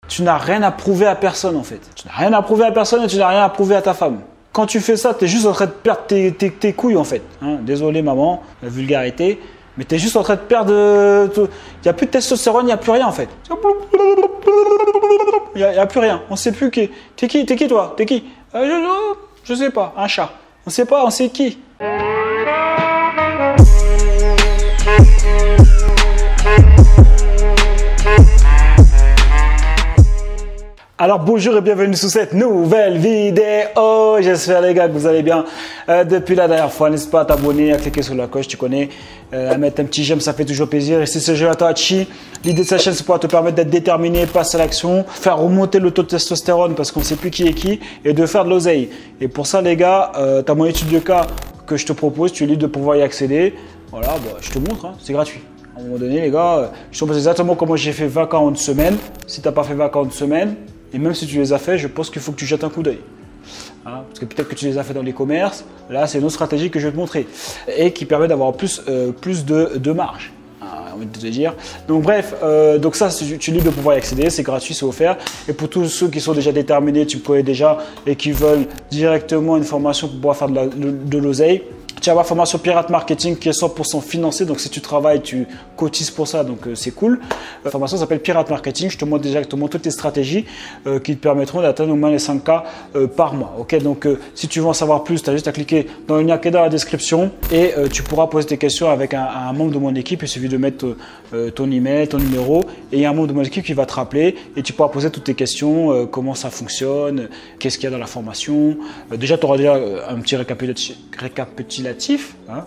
Tu n'as rien à prouver à personne en fait. Tu n'as rien à prouver à personne et tu n'as rien à prouver à ta femme. Quand tu fais ça, tu es juste en train de perdre tes couilles en fait. Hein, désolé maman, la vulgarité. Mais tu es juste en train de perdre... Il n'y a plus de testostérone, il n'y a plus rien en fait. Il n'y a plus rien. On ne sait plus qui. T'es qui toi? T'es qui? Je sais pas, un chat. On ne sait pas, on sait qui. Alors bonjour et bienvenue sur cette nouvelle vidéo. J'espère les gars que vous allez bien depuis la dernière fois. N'hésite pas à t'abonner, à cliquer sur la cloche, tu connais, à mettre un petit j'aime, ça fait toujours plaisir. Et si ce jeu à toi Hachi, l'idée de cette chaîne c'est pour te permettre d'être déterminé, passer à l'action, faire remonter le taux de testostérone parce qu'on ne sait plus qui est qui et de faire de l'oseille. Et pour ça les gars, tu as mon étude de cas que je te propose, tu es libre de pouvoir y accéder. Voilà, bah, je te montre, hein, c'est gratuit. À un moment donné les gars, je te montre exactement comment j'ai fait 20 cas en une semaine. Si tu n'as pas fait 20 cas en une semaine, et même si tu les as fait, je pense qu'il faut que tu jettes un coup d'œil. Hein, parce que peut-être que tu les as fait dans les commerces. Là, c'est une autre stratégie que je vais te montrer. Et qui permet d'avoir plus de marge. Hein, envie de te dire. Donc bref, donc ça, tu es libre de pouvoir y accéder. C'est gratuit, c'est offert. Et pour tous ceux qui sont déjà déterminés, tu connais déjà, et qui veulent directement une formation pour pouvoir faire de l'oseille, tu as ma formation Pirate Marketing qui est 100% financée. Donc si tu travailles, tu cotises pour ça, donc c'est cool. La formation s'appelle Pirate Marketing. Je te montre directement toutes les stratégies qui te permettront d'atteindre au moins les 5K par mois. Ok, donc si tu veux en savoir plus, tu as juste à cliquer dans le lien qui est dans la description et tu pourras poser tes questions avec un membre de mon équipe. Il suffit de mettre ton email, ton numéro et il y a un membre de mon équipe qui va te rappeler et tu pourras poser toutes tes questions, comment ça fonctionne, qu'est-ce qu'il y a dans la formation. Déjà, tu auras déjà un petit récapitulatif hein,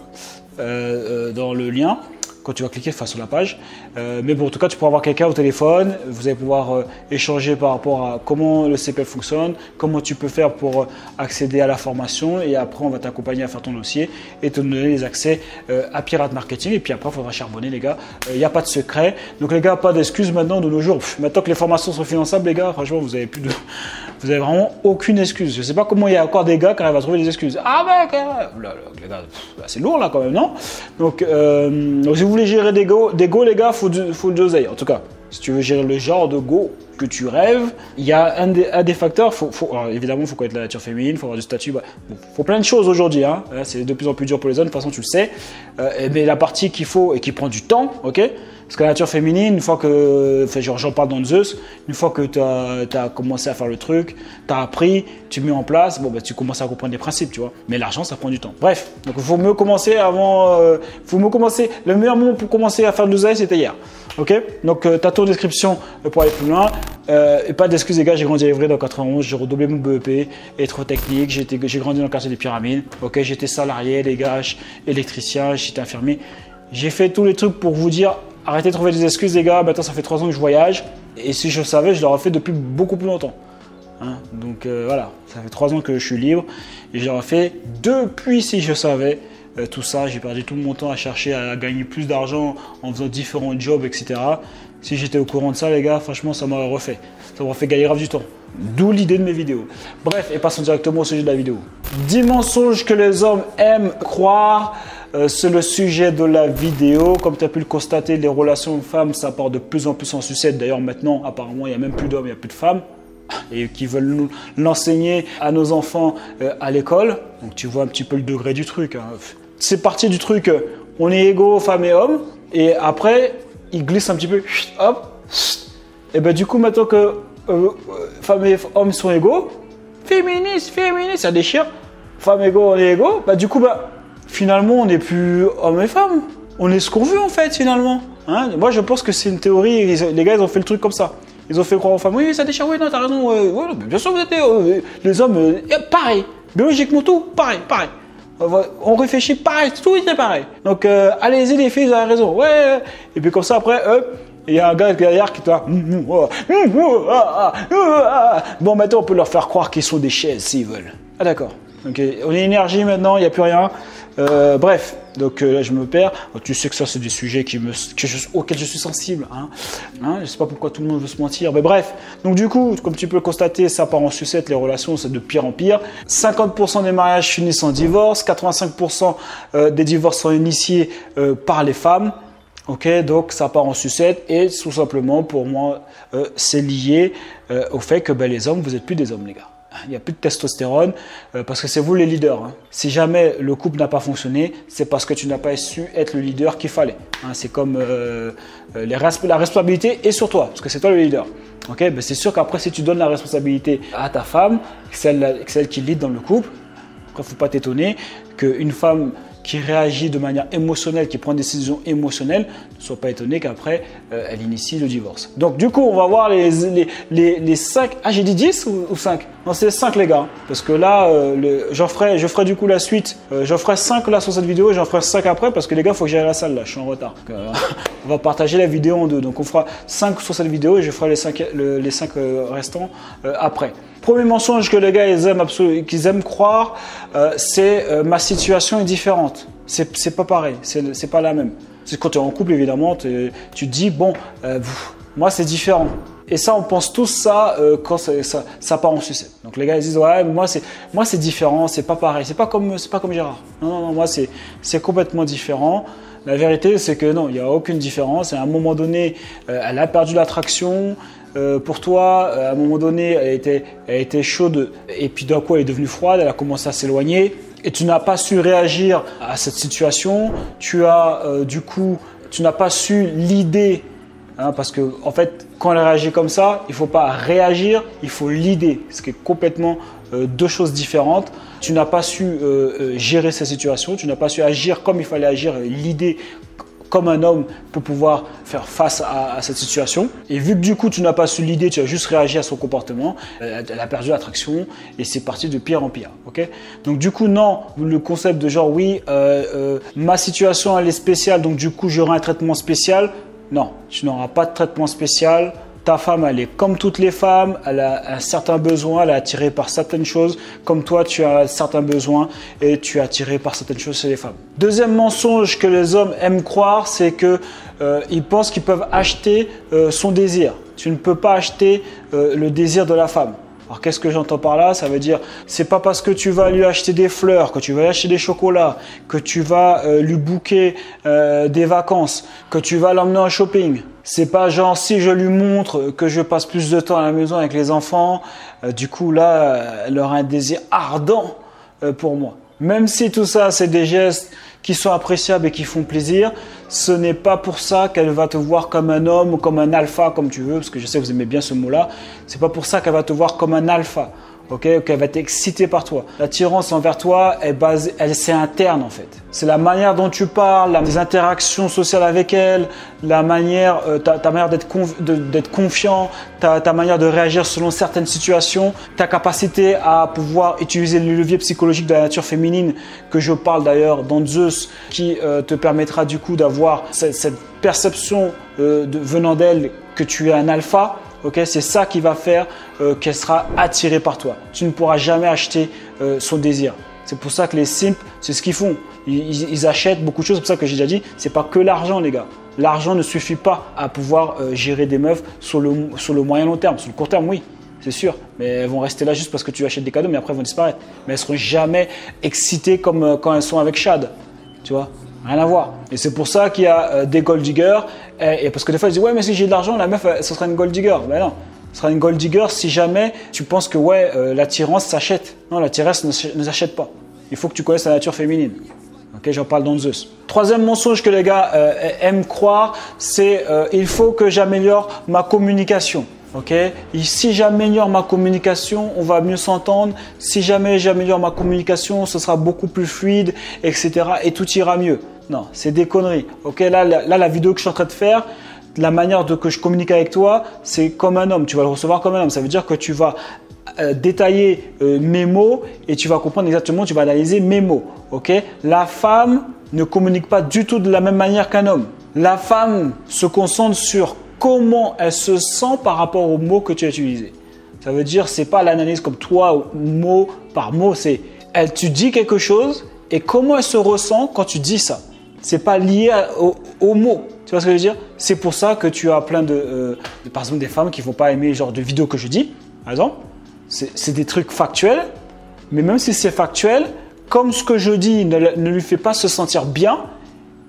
dans le lien quand tu vas cliquer sur la page. Mais bon, en tout cas, tu pourras avoir quelqu'un au téléphone. Vous allez pouvoir échanger par rapport à comment le CPF fonctionne, comment tu peux faire pour accéder à la formation. Et après, on va t'accompagner à faire ton dossier et te donner les accès à Pirate Marketing. Et puis après, il faudra charbonner, les gars. Il n'y a pas de secret. Donc, les gars, pas d'excuses maintenant de nos jours. Maintenant que les formations sont finançables, les gars, franchement, vous avez vraiment aucune excuse. Je ne sais pas comment il y a encore des gars qui arrivent à trouver des excuses. Ah ben, les gars, c'est lourd là quand même, non? Donc, si vous voulez gérer des go, les gars, faut de l'oseille. En tout cas, si tu veux gérer le genre de go que tu rêves, il y a un des facteurs. Alors, évidemment, il faut connaître la nature féminine, il faut avoir du statut. Il faut plein de choses aujourd'hui. Hein. C'est de plus en plus dur pour les hommes, de toute façon, tu le sais. Mais la partie qu'il faut et qui prend du temps, ok? Parce que la nature féminine, une fois que, j'en parle dans Zeus, une fois que tu as commencé à faire le truc, tu as appris, tu mets en place, bon, bah, tu commences à comprendre les principes, tu vois. Mais l'argent, ça prend du temps. Bref, donc il faut mieux commencer le meilleur moment pour commencer à faire de l'oseille, c'était hier. Ok? Donc, tu as ton description pour aller plus loin. Et pas d'excuses, les gars, j'ai grandi à Évry dans 91, j'ai redoublé mon BEP, électrotechnique, j'ai grandi dans le quartier des Pyramides. Ok? J'étais salarié, les gars, électricien, j'étais infirmier. J'ai fait tous les trucs pour vous dire, arrêtez de trouver des excuses, les gars. Maintenant, ça fait 3 ans que je voyage. Et si je savais, je l'aurais fait depuis beaucoup plus longtemps. Hein? Donc voilà, ça fait 3 ans que je suis libre. Et je l'aurais fait depuis si je savais tout ça. J'ai perdu tout mon temps à chercher à gagner plus d'argent en faisant différents jobs, etc. Si j'étais au courant de ça, les gars, franchement, ça m'aurait refait. Ça m'aurait fait gagner grave du temps. D'où l'idée de mes vidéos. Bref, et passons directement au sujet de la vidéo. 10 mensonges que les hommes aiment croire. C'est le sujet de la vidéo. Comme tu as pu le constater, les relations femmes, ça part de plus en plus en sucette. D'ailleurs, maintenant, apparemment, il n'y a même plus d'hommes, il n'y a plus de femmes. Et qui veulent nous l'enseigner à nos enfants à l'école. Donc, tu vois un petit peu le degré du truc. Hein. C'est parti du truc, on est égaux, femmes et hommes. Et après, ils glissent un petit peu. Hop. Et ben du coup, maintenant que femmes et hommes sont égaux, féministes, ça déchire. Femmes égaux, on est égaux. Bah, du coup, finalement, on n'est plus hommes et femmes. On est ce qu'on veut en fait, finalement. Hein? Moi, je pense que c'est une théorie. Les gars, ils ont fait le truc comme ça. Ils ont fait croire aux femmes, oui, ça déchire, oui, non, t'as raison. Ouais, bien sûr, vous êtes les hommes, pareil. Biologiquement, tout, pareil. On réfléchit pareil, tout est pareil. Donc, allez-y, les filles, vous avez raison. Ouais. Et puis, comme ça, après, il y a un gars derrière qui te bon, maintenant, on peut leur faire croire qu'ils sont des chaises s'ils veulent. Ah, d'accord. Donc, on est énergie maintenant, il n'y a plus rien. Bref, donc là je me perds. Tu sais que ça c'est des sujets auxquels je suis sensible. Je ne sais pas pourquoi tout le monde veut se mentir. Mais bref, donc du coup, comme tu peux le constater, ça part en sucette, les relations, c'est de pire en pire. 50% des mariages finissent en divorce, 85% des divorces sont initiés par les femmes. Ok, donc ça part en sucette et tout simplement pour moi c'est lié au fait que les hommes, vous n'êtes plus des hommes les gars. Il n'y a plus de testostérone parce que c'est vous les leaders. Hein. Si jamais le couple n'a pas fonctionné, c'est parce que tu n'as pas su être le leader qu'il fallait. Hein, c'est comme la responsabilité est sur toi parce que c'est toi le leader. Okay, c'est sûr qu'après si tu donnes la responsabilité à ta femme, celle qui lead dans le couple, après il ne faut pas t'étonner qu'une femme qui réagit de manière émotionnelle, qui prend des décisions émotionnelles, ne sois pas étonné qu'après, elle initie le divorce. Donc, du coup, on va voir les 5. Ah, j'ai dit 10 ou 5? Non, c'est 5 les gars. Parce que là, je ferai du coup la suite. J'en ferai 5 là sur cette vidéo et j'en ferai 5 après parce que les gars, il faut que j'aille à la salle là, je suis en retard. Donc, on va partager la vidéo en deux. Donc, on fera 5 sur cette vidéo et je ferai les 5 restants après. Premier mensonge que les gars qu'ils aiment croire, c'est ma situation est différente. C'est pas pareil, c'est pas la même. Quand tu es en couple, évidemment, tu te dis, bon, moi c'est différent. Et ça, on pense tous ça quand ça part en sucette. Donc les gars ils disent, ouais, moi c'est différent, c'est pas pareil, c'est pas comme Gérard. Non, moi c'est complètement différent. La vérité, c'est que non, il n'y a aucune différence. À un moment donné, elle a perdu l'attraction. Pour toi, à un moment donné, elle était chaude et puis d'un coup, elle est devenue froide, elle a commencé à s'éloigner et tu n'as pas su réagir à cette situation. Tu n'as pas su l'idée, hein, parce que en fait, quand elle réagit comme ça, il ne faut pas réagir, il faut l'idée, ce qui est complètement deux choses différentes. Tu n'as pas su gérer cette situation, tu n'as pas su agir comme il fallait agir, l'idée comme un homme pour pouvoir faire face à cette situation. Et vu que du coup tu n'as pas su l'idée, tu as juste réagi à son comportement, elle a perdu l'attraction et c'est parti de pire en pire. Okay, donc du coup non, le concept de genre oui, ma situation elle est spéciale donc du coup j'aurai un traitement spécial. Non, tu n'auras pas de traitement spécial. Ta femme, elle est comme toutes les femmes, elle a un certain besoin, elle est attirée par certaines choses. Comme toi, tu as certains besoins et tu es attiré par certaines choses chez les femmes. Deuxième mensonge que les hommes aiment croire, c'est qu'ils pensent qu'ils peuvent acheter son désir. Tu ne peux pas acheter le désir de la femme. Alors qu'est-ce que j'entends par là? Ça veut dire, c'est pas parce que tu vas lui acheter des fleurs, que tu vas lui acheter des chocolats, que tu vas lui booker des vacances, que tu vas l'emmener en shopping. C'est pas genre si je lui montre que je passe plus de temps à la maison avec les enfants, du coup là, elle aura un désir ardent pour moi. Même si tout ça, c'est des gestes qui sont appréciables et qui font plaisir, ce n'est pas pour ça qu'elle va te voir comme un homme ou comme un alpha, comme tu veux, parce que je sais que vous aimez bien ce mot-là. C'est pas pour ça qu'elle va te voir comme un alpha, ok, qu'elle va être excitée par toi. L'attirance envers toi est basée, c'est interne en fait. C'est la manière dont tu parles, les interactions sociales avec elle, la manière, ta manière d'être confiant, ta manière de réagir selon certaines situations, ta capacité à pouvoir utiliser le levier psychologique de la nature féminine que je parle d'ailleurs dans Zeus, qui te permettra du coup d'avoir cette perception venant d'elle que tu es un alpha. Okay, c'est ça qui va faire qu'elle sera attirée par toi. Tu ne pourras jamais acheter son désir. C'est pour ça que les simps, c'est ce qu'ils font. Ils achètent beaucoup de choses. C'est pour ça que j'ai déjà dit, c'est pas que l'argent, les gars. L'argent ne suffit pas à pouvoir gérer des meufs sur le moyen long terme. Sur le court terme, oui, c'est sûr. Mais elles vont rester là juste parce que tu achètes des cadeaux, mais après elles vont disparaître. Mais elles seront jamais excitées comme quand elles sont avec Chad. Tu vois, rien à voir. Et c'est pour ça qu'il y a des gold diggers. Et parce que des fois, ils disent ouais, mais si j'ai de l'argent, la meuf, ce sera une gold digger. Ben non. Ce sera une gold digger si jamais tu penses que ouais, l'attirance s'achète. Non, l'attirance ne s'achète pas. Il faut que tu connaisses la nature féminine. Ok, j'en parle dans Zeus. Troisième mensonge que les gars aiment croire, c'est il faut que j'améliore ma communication. Ok, et si j'améliore ma communication, on va mieux s'entendre. Si jamais j'améliore ma communication, ce sera beaucoup plus fluide, etc. Et tout ira mieux. Non, c'est des conneries. Ok, là, la vidéo que je suis en train de faire, la manière que je communique avec toi, c'est comme un homme. Tu vas le recevoir comme un homme. Ça veut dire que tu vas détailler mes mots et tu vas comprendre exactement, tu vas analyser mes mots. Ok, la femme ne communique pas du tout de la même manière qu'un homme. La femme se concentre sur comment elle se sent par rapport aux mots que tu as utilisés. Ça veut dire, c'est pas l'analyse comme toi, mot par mot, c'est tu dis quelque chose et comment elle se ressent quand tu dis ça. C'est pas lié aux mots. Tu vois ce que je veux dire? C'est pour ça que tu as plein par exemple, des femmes qui vont pas aimer le genre de vidéo que je dis, par exemple. C'est des trucs factuels, mais même si c'est factuel, comme ce que je dis ne lui fait pas se sentir bien,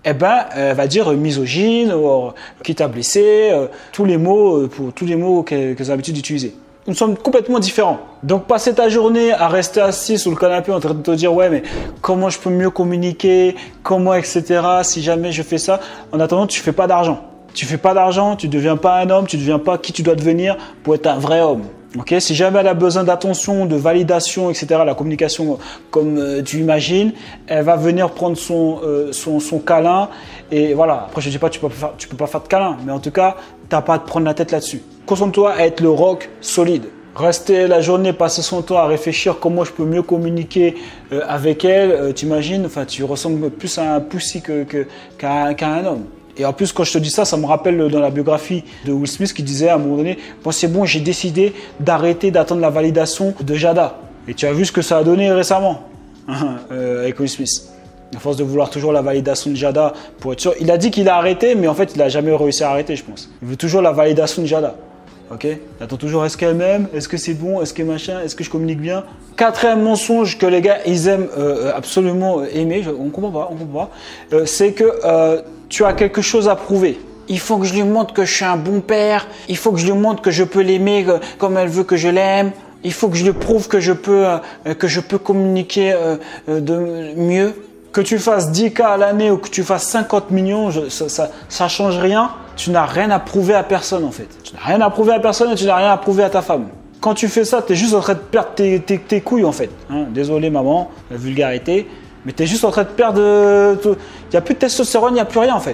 eh ben, elle va dire misogyne, qui t'a blessé, tous les mots qu'elles ont l'habitude d'utiliser. Nous sommes complètement différents. Donc, passer ta journée à rester assis sur le canapé en train de te dire, ouais, mais comment je peux mieux communiquer, comment, etc., si jamais je fais ça. En attendant, tu fais pas d'argent. Tu fais pas d'argent, tu deviens pas un homme, tu deviens pas qui tu dois devenir pour être un vrai homme. Ok, si jamais elle a besoin d'attention, de validation, etc., la communication comme tu imagines, elle va venir prendre son câlin et voilà. Après, je dis pas tu peux pas faire de câlin, mais en tout cas, t'as pas à te prendre la tête là-dessus. Concentre-toi à être le roc solide. Rester la journée, passer son temps à réfléchir comment je peux mieux communiquer avec elle, t'imagines, enfin, tu ressembles plus à un pussy qu'à un homme. Et en plus, quand je te dis ça, ça me rappelle dans la biographie de Will Smith qui disait à un moment donné, bon, c'est bon, j'ai décidé d'arrêter d'attendre la validation de Jada. Et tu as vu ce que ça a donné récemment avec Will Smith. À force de vouloir toujours la validation de Jada pour être sûr. Il a dit qu'il a arrêté, mais en fait, il n'a jamais réussi à arrêter, je pense. Il veut toujours la validation de Jada. Ok, il attend toujours, est-ce qu'elle m'aime, est-ce que c'est bon, est-ce que machin, est-ce que je communique bien. Quatrième mensonge que les gars, ils aiment absolument aimer, on comprend pas, c'est que tu as quelque chose à prouver. Il faut que je lui montre que je suis un bon père, il faut que je lui montre que je peux l'aimer comme elle veut que je l'aime, il faut que je lui prouve que je peux communiquer de mieux. Que tu fasses 10K à l'année ou que tu fasses 50 millions, ça change rien. Tu n'as rien à prouver à personne en fait. Tu n'as rien à prouver à personne et tu n'as rien à prouver à ta femme. Quand tu fais ça, tu es juste en train de perdre tes couilles en fait. Hein, désolé maman, la vulgarité. Mais tu es juste en train de perdre... Il n'y a plus de testostérone, il n'y a plus rien en fait.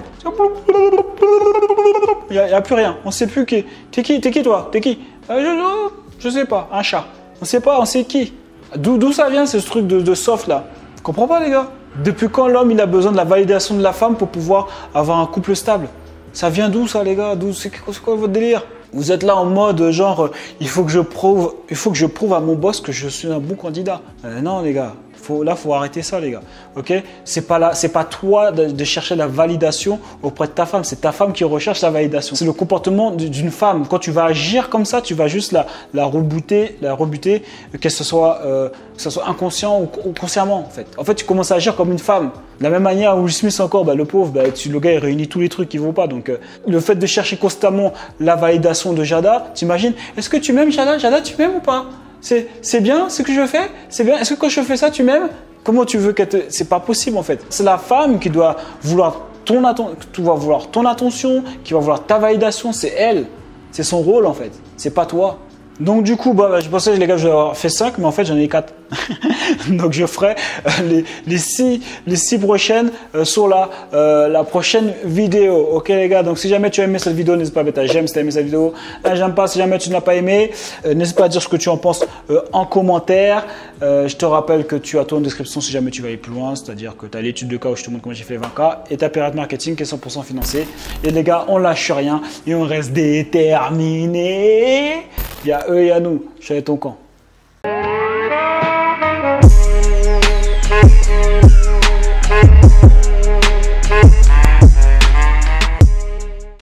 Il n'y a plus rien. On ne sait plus qui. T'es qui toi? T'es qui? Je sais pas, un chat. On sait pas, on sait qui. D'où ça vient ce truc de soft là? Je comprends pas les gars. Depuis quand l'homme il a besoin de la validation de la femme pour pouvoir avoir un couple stable? Ça vient d'où ça les gars? C'est quoi votre délire? Vous êtes là en mode genre il faut que je prouve à mon boss que je suis un bon candidat. Non les gars, faut arrêter ça les gars. Ok? C'est pas toi de chercher la validation auprès de ta femme, c'est ta femme qui recherche la validation. C'est le comportement d'une femme. Quand tu vas agir comme ça, tu vas juste la rebuter, que ce soit inconscient ou consciemment en fait. En fait, tu commences à agir comme une femme. De la même manière, Will Smith encore, le pauvre, le gars il réunit tous les trucs qui vont pas. Donc le fait de chercher constamment la validation de Jada, t'imagines? Est-ce que tu m'aimes Jada? Jada, tu m'aimes ou pas? C'est bien ce que je fais? C'est bien? Est-ce que quand je fais ça, tu m'aimes? Comment tu veux C'est pas possible en fait. C'est la femme qui doit vouloir ton attention, qui va vouloir ta validation. C'est elle. C'est son rôle en fait. C'est pas toi. Donc du coup, je pensais les gars, je vais avoir fait 5, mais en fait j'en ai 4. Donc je ferai les 6 prochaines sur la prochaine vidéo. Ok les gars, donc si jamais tu as aimé cette vidéo, n'hésite pas à mettre un j'aime si tu as aimé cette vidéo. Un j'aime pas si jamais tu n'as pas aimé. N'hésite pas à dire ce que tu en penses en commentaire. Je te rappelle que tu as tout en description si jamais tu vas aller plus loin, c'est-à-dire que tu as l'étude de cas où je te montre comment j'ai fait 20K et ta période marketing qui est 100% financée. Et les gars, on lâche rien et on reste déterminés. Il y a eux et à nous. Je suis avec ton camp.